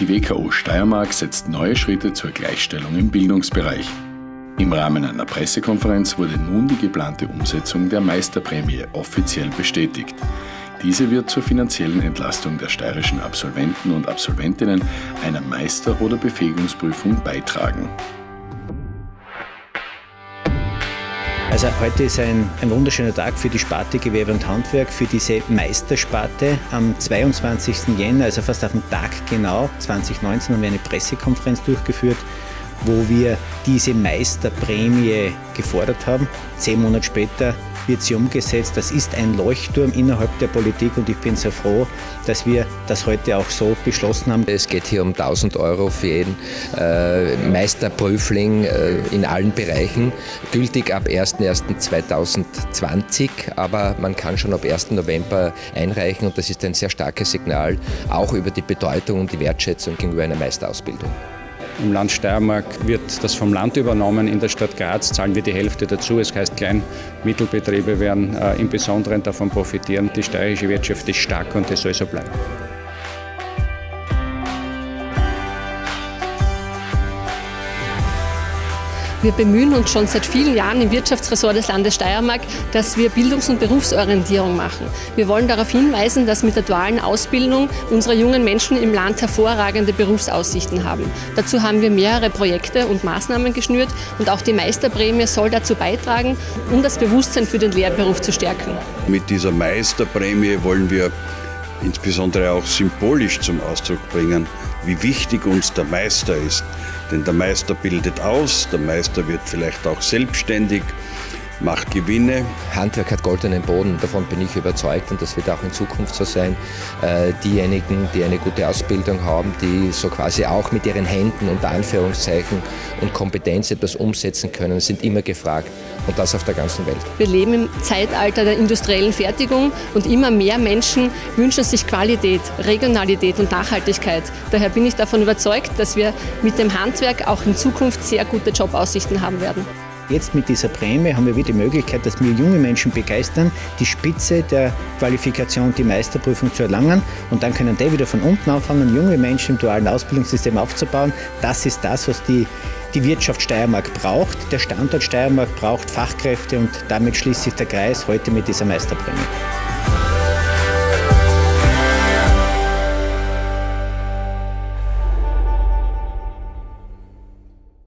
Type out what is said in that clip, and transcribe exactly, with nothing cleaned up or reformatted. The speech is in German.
W K O Steiermark setzt neue Schritte zur Gleichstellung im Bildungsbereich. Im Rahmen einer Pressekonferenz wurde nun die geplante Umsetzung der Meisterprämie offiziell bestätigt. Diese wird zur finanziellen Entlastung der steirischen Absolventen und Absolventinnen einer Meister- oder Befähigungsprüfung beitragen. Also heute ist ein, ein wunderschöner Tag für die Sparte Gewerbe und Handwerk, für diese Meistersparte. Am zweiundzwanzigsten Jänner, also fast auf den Tag genau, zweitausendneunzehn, haben wir eine Pressekonferenz durchgeführt, wo wir diese Meisterprämie gefordert haben. Zehn Monate später wird sie umgesetzt. Das ist ein Leuchtturm innerhalb der Politik und ich bin sehr froh, dass wir das heute auch so beschlossen haben. Es geht hier um tausend Euro für jeden äh, Meisterprüfling äh, in allen Bereichen, gültig ab ersten ersten zweitausendzwanzig, aber man kann schon ab ersten November einreichen und das ist ein sehr starkes Signal, auch über die Bedeutung und die Wertschätzung gegenüber einer Meisterausbildung. Im Land Steiermark wird das vom Land übernommen. In der Stadt Graz zahlen wir die Hälfte dazu. Es heißt, Klein- und Mittelbetriebe werden äh, im Besonderen davon profitieren. Die steirische Wirtschaft ist stark und das soll so bleiben. Wir bemühen uns schon seit vielen Jahren im Wirtschaftsressort des Landes Steiermark, dass wir Bildungs- und Berufsorientierung machen. Wir wollen darauf hinweisen, dass mit der dualen Ausbildung unsere jungen Menschen im Land hervorragende Berufsaussichten haben. Dazu haben wir mehrere Projekte und Maßnahmen geschnürt und auch die Meisterprämie soll dazu beitragen, um das Bewusstsein für den Lehrberuf zu stärken. Mit dieser Meisterprämie wollen wir insbesondere auch symbolisch zum Ausdruck bringen, wie wichtig uns der Meister ist. Denn der Meister bildet aus, der Meister wird vielleicht auch selbstständig, macht Gewinne. Handwerk hat goldenen Boden, davon bin ich überzeugt und das wird auch in Zukunft so sein. Äh, diejenigen, die eine gute Ausbildung haben, die so quasi auch mit ihren Händen unter Anführungszeichen und Kompetenz etwas umsetzen können, sind immer gefragt und das auf der ganzen Welt. Wir leben im Zeitalter der industriellen Fertigung und immer mehr Menschen wünschen sich Qualität, Regionalität und Nachhaltigkeit. Daher bin ich davon überzeugt, dass wir mit dem Handwerk auch in Zukunft sehr gute Jobaussichten haben werden. Jetzt mit dieser Prämie haben wir wieder die Möglichkeit, dass wir junge Menschen begeistern, die Spitze der Qualifikation, die Meisterprüfung zu erlangen. Und dann können die wieder von unten anfangen, junge Menschen im dualen Ausbildungssystem aufzubauen. Das ist das, was die, die Wirtschaft Steiermark braucht. Der Standort Steiermark braucht Fachkräfte und damit schließt sich der Kreis heute mit dieser Meisterprämie.